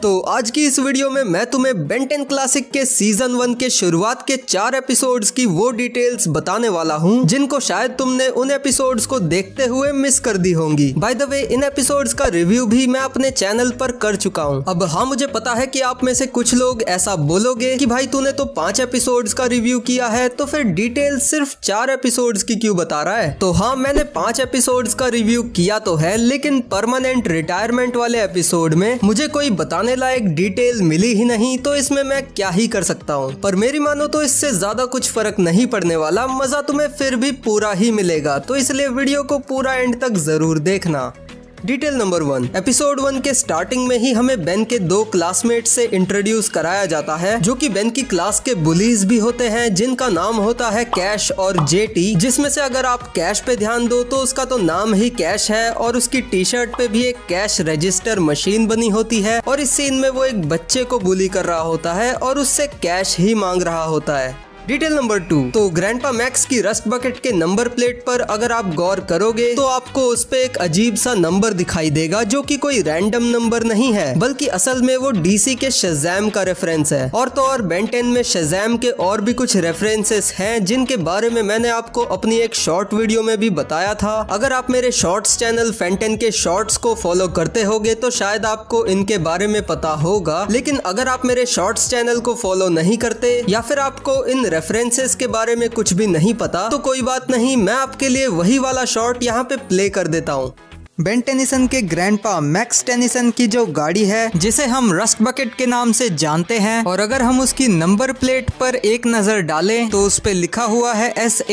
तो आज की इस वीडियो में मैं तुम्हें बेन 10 क्लासिक के सीजन 1 के शुरुआत के 4 एपिसोड्स की वो डिटेल्स बताने वाला हूँ जिनको शायद तुमने उन एपिसोड्स को देखते हुए मिस कर दी होंगी। बाय द वे इन एपिसोड्स का रिव्यू भी मैं अपने चैनल पर कर चुका हूँ। अब हाँ, मुझे पता है कि आप में से कुछ लोग ऐसा बोलोगे कि भाई तूने तो 5 एपिसोड्स का रिव्यू किया है तो फिर डिटेल सिर्फ 4 एपिसोड्स की क्यों बता रहा है। तो हाँ, मैंने 5 एपिसोड्स का रिव्यू किया तो है, लेकिन परमानेंट रिटायरमेंट वाले एपिसोड में मुझे कोई बताने लायक डिटेल मिली ही नहीं, तो इसमें मैं क्या ही कर सकता हूँ। पर मेरी मानो तो इससे ज्यादा कुछ फर्क नहीं पड़ने वाला, मजा तुम्हें फिर भी पूरा ही मिलेगा, तो इसलिए वीडियो को पूरा एंड तक जरूर देखना। डिटेल नंबर 1, एपिसोड 1 के स्टार्टिंग में ही हमें बेन के 2 क्लासमेट से इंट्रोड्यूस कराया जाता है जो कि बेन की क्लास के बुलीज भी होते हैं, जिनका नाम होता है कैश और जेटी। जिसमें से अगर आप कैश पे ध्यान दो तो उसका तो नाम ही कैश है और उसकी टी शर्ट पे भी एक कैश रजिस्टर मशीन बनी होती है और इस सीन में वो एक बच्चे को बुली कर रहा होता है और उससे कैश ही मांग रहा होता है। डिटेल नंबर 2, तो ग्रैंडपा मैक्स की रस्ट बकेट के नंबर प्लेट पर अगर आप गौर करोगे तो आपको उस पे एक अजीब सा नंबर दिखाई देगा जो कि कोई रैंडम नंबर नहीं है, बल्कि असल में वो डीसी के शज़ैम का रेफरेंस है। और तो और बेन 10 में शज़ैम के और भी कुछ रेफरेंसेस हैं जिनके बारे में मैंने आपको अपनी एक शॉर्ट वीडियो में भी बताया था। अगर आप मेरे शॉर्ट्स चैनल फैन 10 के शॉर्ट्स को फॉलो करते होगे तो शायद आपको इनके बारे में पता होगा, लेकिन अगर आप मेरे शॉर्ट्स चैनल को फॉलो नहीं करते या फिर आपको इन रेफरेंसेस के बारे में कुछ भी नहीं पता तो कोई बात नहीं, मैं आपके लिए वही वाला शॉट यहाँ पे प्ले कर देता हूँ। बेन टेनिसन के ग्रैंडपा मैक्स टेनिसन की जो गाड़ी है जिसे हम रस्ट बकेट के नाम से जानते हैं, और अगर हम उसकी नंबर प्लेट पर एक नजर डालें तो उस पे लिखा हुआ है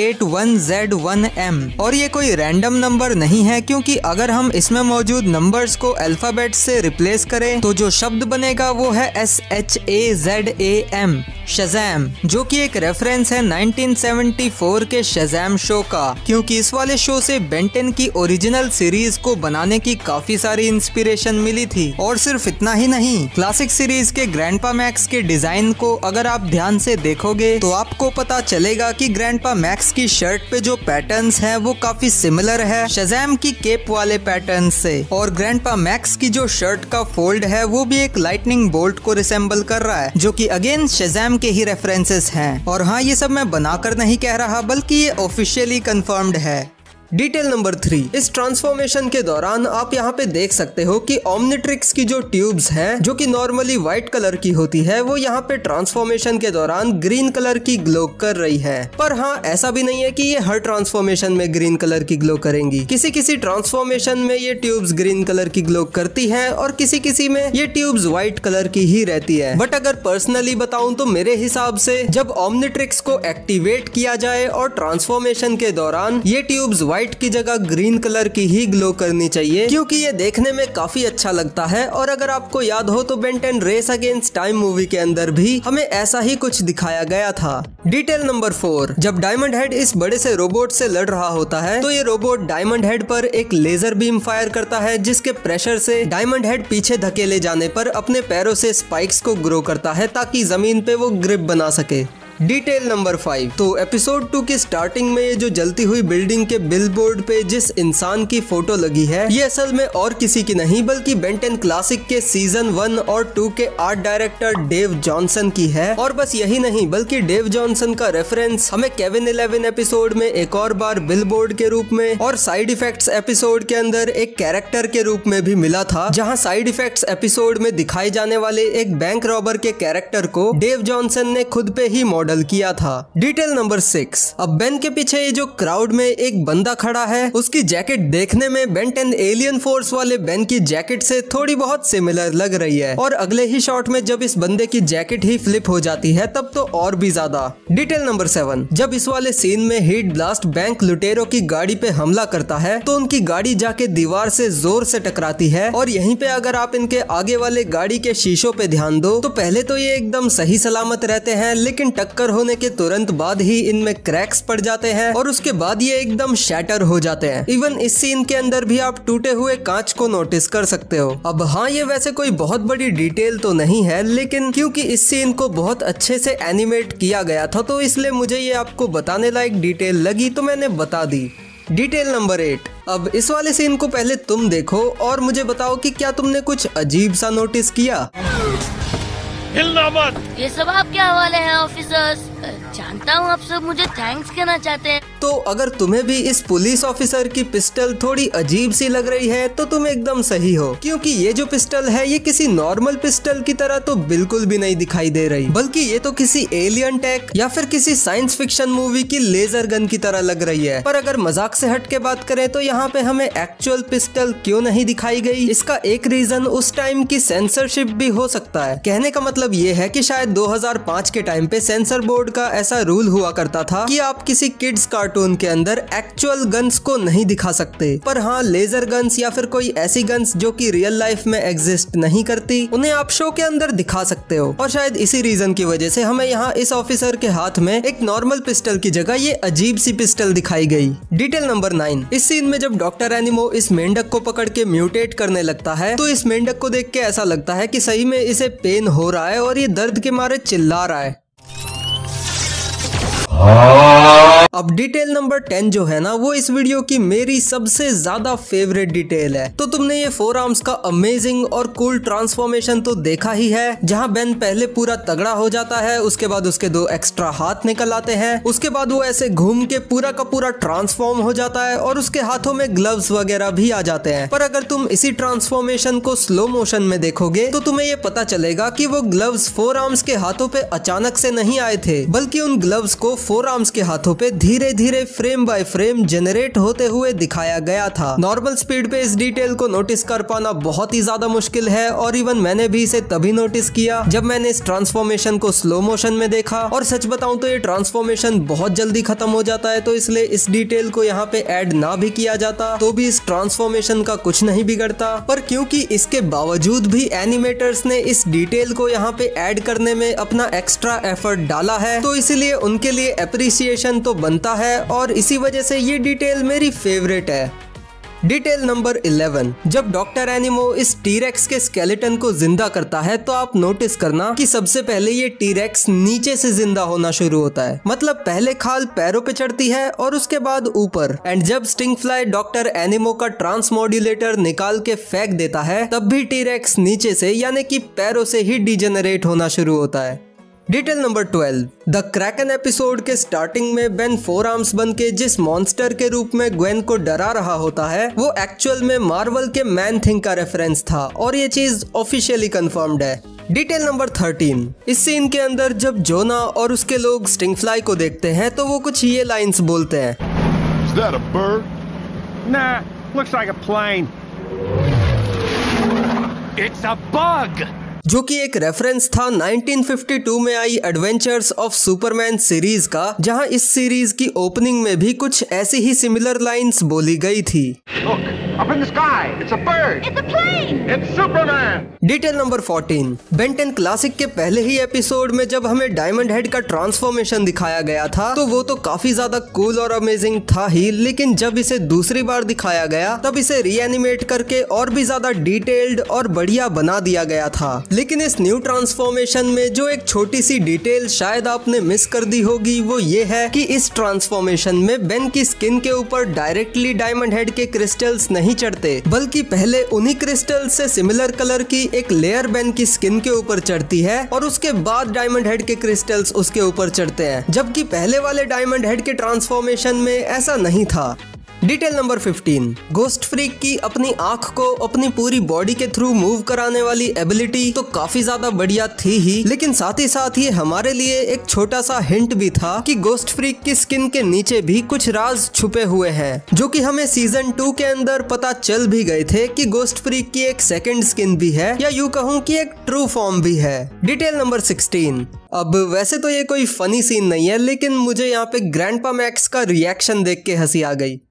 S81Z1M और ये कोई रैंडम नंबर नहीं है, क्योंकि अगर हम इसमें मौजूद नंबर्स को अल्फाबेट से रिप्लेस करें तो जो शब्द बनेगा वो है SHAZAM शज़ैम, जो कि एक रेफरेंस है 1974 के शज़ैम शो का, क्योंकि इस वाले शो से बेन 10 की ओरिजिनल सीरीज को बनाने की काफी सारी इंस्पिरेशन मिली थी। और सिर्फ इतना ही नहीं, क्लासिक सीरीज के ग्रैंडपा मैक्स के डिजाइन को अगर आप ध्यान से देखोगे तो आपको पता चलेगा कि ग्रैंडपा मैक्स की शर्ट पे जो पैटर्न्स हैं वो काफी सिमिलर है शज़ैम की केप वाले पैटर्न से, और ग्रैंडपा मैक्स की जो शर्ट का फोल्ड है वो भी एक लाइटनिंग बोल्ट को रिसेंबल कर रहा है, जो कि अगेन शज़ैम के ही रेफरेंसेस हैं। और हाँ, ये सब मैं बनाकर नहीं कह रहा, बल्कि ये ऑफिशियली कंफर्म्ड है। डिटेल नंबर 3, इस ट्रांसफॉर्मेशन के दौरान आप यहाँ पे देख सकते हो कि ओमनिट्रिक्स की जो ट्यूब्स हैं जो कि नॉर्मली व्हाइट कलर की होती है वो यहाँ पे ट्रांसफॉर्मेशन के दौरान ग्रीन कलर की ग्लो कर रही है। पर हाँ, ऐसा भी नहीं है कि ये हर ट्रांसफॉर्मेशन में ग्रीन कलर की ग्लो करेंगी। किसी किसी ट्रांसफॉर्मेशन में ये ट्यूब्स ग्रीन कलर की ग्लो करती है और किसी किसी में ये ट्यूब्स व्हाइट कलर की ही रहती है। बट अगर पर्सनली बताऊं तो मेरे हिसाब से जब ओमनिट्रिक्स को एक्टिवेट किया जाए और ट्रांसफॉर्मेशन के दौरान ये ट्यूब्स व्हाइट की जगह ग्रीन कलर की ही ग्लो करनी चाहिए, क्योंकि ये देखने में काफी अच्छा लगता है। और अगर आपको याद हो तो Ben 10 race against time movie के अंदर भी हमें ऐसा ही कुछ दिखाया गया था। डिटेल नंबर 4, जब डायमंड हेड इस बड़े से रोबोट से लड़ रहा होता है तो ये रोबोट डायमंड हेड पर एक लेजर बीम फायर करता है, जिसके प्रेशर से डायमंड हेड पीछे धकेले जाने पर अपने पैरों से स्पाइक्स को ग्रो करता है ताकि जमीन पे वो ग्रिप बना सके। डिटेल नंबर 5, तो एपिसोड 2 की स्टार्टिंग में ये जो जलती हुई बिल्डिंग के बिलबोर्ड पे जिस इंसान की फोटो लगी है ये असल में और किसी की नहीं बल्कि बेन 10 क्लासिक के सीजन 1 और 2 के आर्ट डायरेक्टर डेव जॉनसन की है। और बस यही नहीं, बल्कि डेव जॉनसन का रेफरेंस हमें केविन 11 एपिसोड में एक और बार बिलबोर्ड के रूप में और साइड इफेक्ट्स एपिसोड के अंदर एक कैरेक्टर के रूप में भी मिला था, जहाँ साइड इफेक्ट्स एपिसोड में दिखाए जाने वाले एक बैंक रॉबर के कैरेक्टर को डेव जॉनसन ने खुद पे ही मॉडल किया था। डिटेल नंबर 6, अब बेन के पीछे ये जो क्राउड में एक बंदा खड़ा है उसकी जैकेट देखने में बेन 10 एलियन फोर्स वाले बेन की जैकेट से थोड़ी बहुत सिमिलर लग रही है, और अगले ही शॉट में जब इस बंदे की जैकेट ही फ्लिप हो जाती है तब तो और भी ज्यादा। डिटेल नंबर 7, जब इस वाले सीन में हीट ब्लास्ट बैंक लुटेरों की गाड़ी पे हमला करता है तो उनकी गाड़ी जाके दीवार से जोर से टकराती है, और यहीं पे अगर आप इनके आगे वाले गाड़ी के शीशों पे ध्यान दो तो पहले तो ये एकदम सही सलामत रहते हैं, लेकिन टक्कर होने के तुरंत बाद ही इनमें क्रैक्स पड़ जाते हैं और उसके बाद ये एकदम शैटर हो जाते हैं। इवन इस सीन के अंदर भी आप टूटे हुए कांच को नोटिस कर सकते हो। अब हाँ, ये वैसे कोई बहुत बड़ी डिटेल तो नहीं है, लेकिन क्योंकि इस सीन को बहुत अच्छे से एनिमेट किया गया था तो इसलिए मुझे ये आपको बताने लायक डिटेल लगी तो मैंने बता दी। डिटेल नंबर 8, अब इस वाले सीन को पहले तुम देखो और मुझे बताओ कि क्या तुमने कुछ अजीब सा नोटिस किया। हिलना मत। ये सब आपके हवाले हैं ऑफिसर्स। जानता हूँ आप सब मुझे थैंक्स कहना चाहते हैं। तो अगर तुम्हें भी इस पुलिस ऑफिसर की पिस्टल थोड़ी अजीब सी लग रही है तो तुम एकदम सही हो, क्योंकि ये जो पिस्टल है ये किसी नॉर्मल पिस्टल की तरह तो बिल्कुल भी नहीं दिखाई दे रही, बल्कि ये तो किसी एलियन टेक या फिर किसी साइंस फिक्शन मूवी की लेजर गन की तरह लग रही है। पर अगर मजाक से हट के बात करें तो यहाँ पे हमें एक्चुअल पिस्टल क्यों नहीं दिखाई गई, इसका एक रीजन उस टाइम की सेंसरशिप भी हो सकता है। कहने का मतलब ये है कि शायद 2005 के टाइम पे सेंसर बोर्ड का ऐसा रूल हुआ करता था कि आप किसी किड्स कार्टून के अंदर एक्चुअल गन्स को नहीं दिखा सकते, पर हाँ लेजर गन्स या फिर कोई ऐसी गन्स जो कि रियल लाइफ में एग्जिस्ट नहीं करती उन्हें आप शो के अंदर दिखा सकते हो। और शायद इसी रीजन की वजह से हमें यहाँ इस ऑफिसर के हाथ में एक नॉर्मल पिस्टल की जगह ये अजीब सी पिस्टल दिखाई गई। डिटेल नंबर 9, इस सीन में जब डॉक्टर एनिमो इस मेंढक को पकड़ के म्यूटेट करने लगता है तो इस मेंढक को देख के ऐसा लगता है कि सही में इसे पेन हो रहा है और ये दर्द के मारे चिल्ला रहा है। अब डिटेल नंबर 10 जो है ना वो इस वीडियो की मेरी सबसे ज्यादा फेवरेट डिटेल है। तो तुमने ये 4 आर्म्स का अमेजिंग और कूल ट्रांसफॉर्मेशन तो देखा ही है, जहां बेन पहले पूरा तगड़ा हो जाता है, उसके बाद उसके 2 एक्स्ट्रा हाथ निकल आते हैं, उसके बाद वो ऐसे घूम के पूरा का पूरा ट्रांसफॉर्म हो जाता है और उसके हाथों में ग्लव्स वगैरह भी आ जाते हैं। पर अगर तुम इसी ट्रांसफॉर्मेशन को स्लो मोशन में देखोगे तो तुम्हें ये पता चलेगा कि वो ग्लव्स 4 आर्म्स के हाथों पे अचानक से नहीं आए थे, बल्कि उन ग्लव्स को 4 आर्म्स के हाथों पे धीरे धीरे फ्रेम बाय फ्रेम जनरेट होते हुए दिखाया गया था। नॉर्मल स्पीड पे इस डिटेल को नोटिस कर पाना बहुत ही ज्यादा मुश्किल है और इवन मैंने भी इसे तभी नोटिस किया जब मैंने इस ट्रांसफॉर्मेशन को स्लो मोशन में देखा। और सच बताऊं तो ये ट्रांसफॉर्मेशन बहुत जल्दी खत्म हो जाता है, तो इसलिए इस डिटेल को यहाँ पे ऐड ना भी किया जाता तो भी इस ट्रांसफॉर्मेशन का कुछ नहीं बिगड़ता। पर क्योंकि इसके बावजूद भी एनिमेटर्स ने इस डिटेल को यहाँ पे ऐड करने में अपना एक्स्ट्रा एफर्ट डाला है, तो इसलिए उनके लिए एप्रिसिएशन तो बनता है और इसी वजह से ये डिटेल मेरी फेवरेट है। डिटेल नंबर 11, जब डॉक्टर एनिमो इस टीरेक्स के स्केलेटन को जिंदा करता है तो आप नोटिस करना कि सबसे पहले ये टीरेक्स नीचे से जिंदा होना शुरू होता है, मतलब पहले खाल पैरों पे चढ़ती है और उसके बाद ऊपर। एंड जब स्टिंगफ्लाई डॉक्टर एनिमो का ट्रांसमोड्यूलेटर निकाल के फेंक देता है तब भी टीरेक्स नीचे से यानी कि पैरों से ही डिजेनरेट होना शुरू होता है। Detail number 12, the kraken episode के स्टार्टिंग में बेन 4 आर्म्स बन के जिस मॉन्स्टर के रूप में ग्वेन को डरा रहा होता है वो एक्चुअल में मार्वल के मैन थिंग का रेफरेंस था और ये चीज ऑफिशियली कंफर्म्ड है। डिटेल नंबर 13, इस सीन के अंदर जब जोना और उसके लोग स्टिंगफ्लाई को देखते हैं तो वो कुछ ये लाइंस बोलते हैं। Is that a bird? Nah, looks like a plane. It's a bug. जो कि एक रेफरेंस था 1952 में आई एडवेंचर्स ऑफ सुपरमैन सीरीज का, जहां इस सीरीज की ओपनिंग में भी कुछ ऐसी ही सिमिलर लाइंस बोली गई थी। Look, up in the sky. It's a bird. It's a plane. It's Superman. Detail number 14, Ben 10 classic के पहले ही एपिसोड में जब हमें डायमंड हेड का ट्रांसफॉर्मेशन दिखाया गया था तो वो तो काफी ज्यादा कूल और अमेजिंग था ही, लेकिन जब इसे दूसरी बार दिखाया गया तब इसे रीएनिमेट करके और भी ज्यादा डिटेल्ड और बढ़िया बना दिया गया था। लेकिन इस न्यू ट्रांसफॉर्मेशन में जो एक छोटी सी डिटेल शायद आपने मिस कर दी होगी वो ये है कि इस ट्रांसफॉर्मेशन में बेन की स्किन के ऊपर डायरेक्टली डायमंड हेड के क्रिस्टल्स नहीं चढ़ते, बल्कि पहले उन्हीं क्रिस्टल्स से सिमिलर कलर की एक लेयर बेन की स्किन के ऊपर चढ़ती है और उसके बाद डायमंड हेड के क्रिस्टल्स उसके ऊपर चढ़ते हैं, जबकि पहले वाले डायमंड हेड के ट्रांसफॉर्मेशन में ऐसा नहीं था। डिटेल नंबर 15, गोस्ट फ्रीक की अपनी आंख को अपनी पूरी बॉडी के थ्रू मूव कराने वाली एबिलिटी तो काफी ज्यादा बढ़िया थी ही, लेकिन साथ ही साथ ये हमारे लिए एक छोटा सा हिंट भी था कि गोस्ट फ्रीक की स्किन के नीचे भी कुछ राज छुपे हुए हैं, जो कि हमें सीजन 2 के अंदर पता चल भी गए थे कि गोस्ट फ्रीक की एक सेकंड स्किन भी है, या यूं कहूं कि एक ट्रू फॉर्म भी है। डिटेल नंबर 16, अब वैसे तो ये कोई फनी सीन नहीं है, लेकिन मुझे यहाँ पे ग्रैंडपा मैक्स का रिएक्शन देख के हंसी आ गई।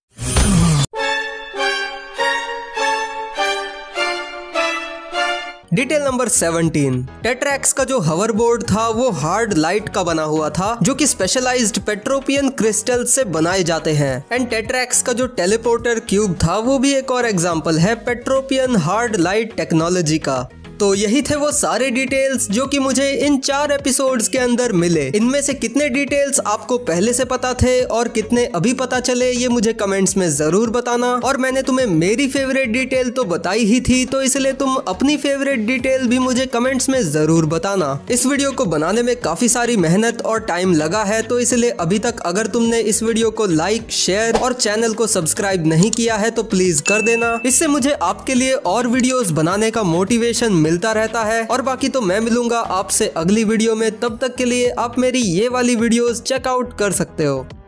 डिटेल नंबर 17, टेट्रैक्स का जो हवरबोर्ड था वो हार्ड लाइट का बना हुआ था, जो कि स्पेशलाइज्ड पेट्रोपियन क्रिस्टल से बनाए जाते हैं। एंड टेट्रैक्स का जो टेलीपोर्टर क्यूब था वो भी एक और एग्जांपल है पेट्रोपियन हार्ड लाइट टेक्नोलॉजी का। तो यही थे वो सारे डिटेल्स जो कि मुझे इन 4 एपिसोड्स के अंदर मिले। इनमें से कितने डिटेल्स आपको पहले से पता थे और कितने अभी पता चले ये मुझे कमेंट्स में जरूर बताना। और मैंने तुम्हें मेरी फेवरेट डिटेल तो बताई ही थी, तो इसलिए तुम अपनी फेवरेट डिटेल भी मुझे कमेंट्स में जरूर बताना। इस वीडियो को बनाने में काफी सारी मेहनत और टाइम लगा है, तो इसलिए अभी तक अगर तुमने इस वीडियो को लाइक, शेयर और चैनल को सब्सक्राइब नहीं किया है तो प्लीज कर देना। इससे मुझे आपके लिए और वीडियोस बनाने का मोटिवेशन मिलता रहता है। और बाकी तो मैं मिलूंगा आपसे अगली वीडियो में, तब तक के लिए आप मेरी ये वाली वीडियोस चेकआउट कर सकते हो।